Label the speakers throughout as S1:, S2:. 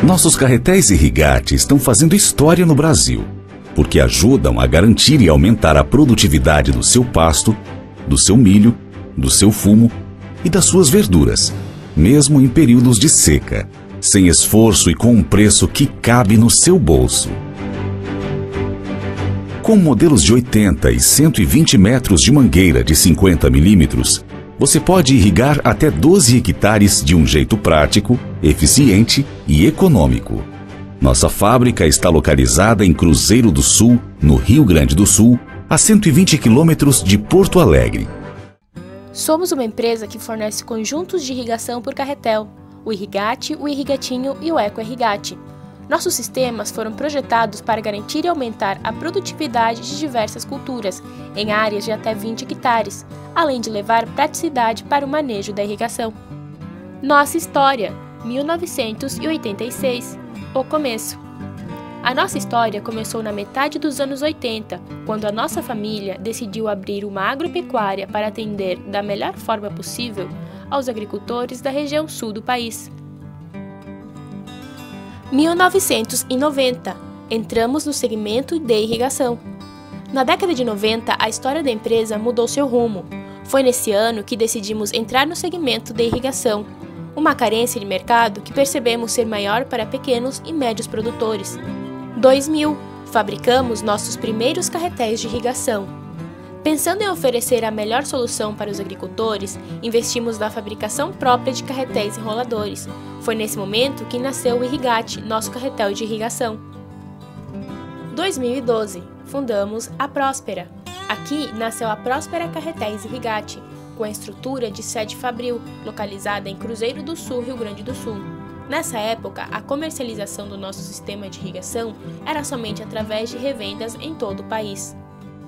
S1: Nossos carretéis Irrigate estão fazendo história no Brasil, porque ajudam a garantir e aumentar a produtividade do seu pasto, do seu milho, do seu fumo e das suas verduras, mesmo em períodos de seca, sem esforço e com um preço que cabe no seu bolso. Com modelos de 80 e 120 metros de mangueira de 50 milímetros, você pode irrigar até 12 hectares de um jeito prático, eficiente e econômico. Nossa fábrica está localizada em Cruzeiro do Sul, no Rio Grande do Sul, a 120 quilômetros de Porto Alegre.
S2: Somos uma empresa que fornece conjuntos de irrigação por carretel, o Irrigate, o Irrigatinho e o Eco Irrigate. Nossos sistemas foram projetados para garantir e aumentar a produtividade de diversas culturas, em áreas de até 20 hectares, além de levar praticidade para o manejo da irrigação. Nossa história, 1986, o começo. A nossa história começou na metade dos anos 80, quando a nossa família decidiu abrir uma agropecuária para atender da melhor forma possível aos agricultores da região sul do país. 1990, entramos no segmento de irrigação. Na década de 90, a história da empresa mudou seu rumo. Foi nesse ano que decidimos entrar no segmento de irrigação, uma carência de mercado que percebemos ser maior para pequenos e médios produtores. 2000, fabricamos nossos primeiros carretéis de irrigação. Pensando em oferecer a melhor solução para os agricultores, investimos na fabricação própria de carretéis enroladores. Foi nesse momento que nasceu o Irrigate, nosso carretel de irrigação. 2012, fundamos a Próspera. Aqui nasceu a Próspera Carretéis Irrigate, com a estrutura de sede fabril, localizada em Cruzeiro do Sul, Rio Grande do Sul. Nessa época, a comercialização do nosso sistema de irrigação era somente através de revendas em todo o país.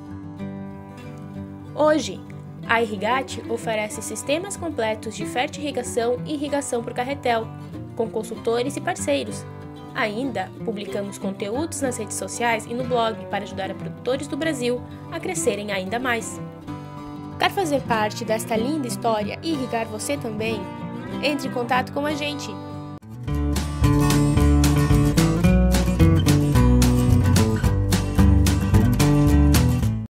S2: Hoje, a Irrigate oferece sistemas completos de fertirrigação e irrigação por carretel, com consultores e parceiros. Ainda, publicamos conteúdos nas redes sociais e no blog para ajudar a produtores do Brasil a crescerem ainda mais. Quer fazer parte desta linda história e irrigar você também? Entre em contato com a gente!